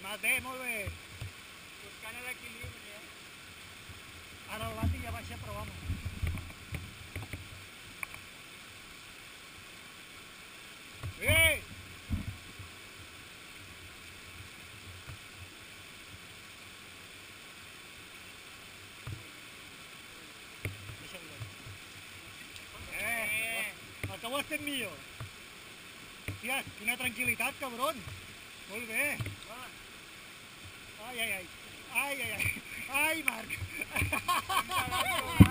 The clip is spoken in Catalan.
Anat bé, molt bé. Buscant l'equilibri, Ara el bati ja baixa, però vamos. Ei! El que ho has fet millor. Hòstia, quina tranquil·litat, cabron. Molt bé. Ai, ai, ai. Ai, ai, ai. Ai, Marc.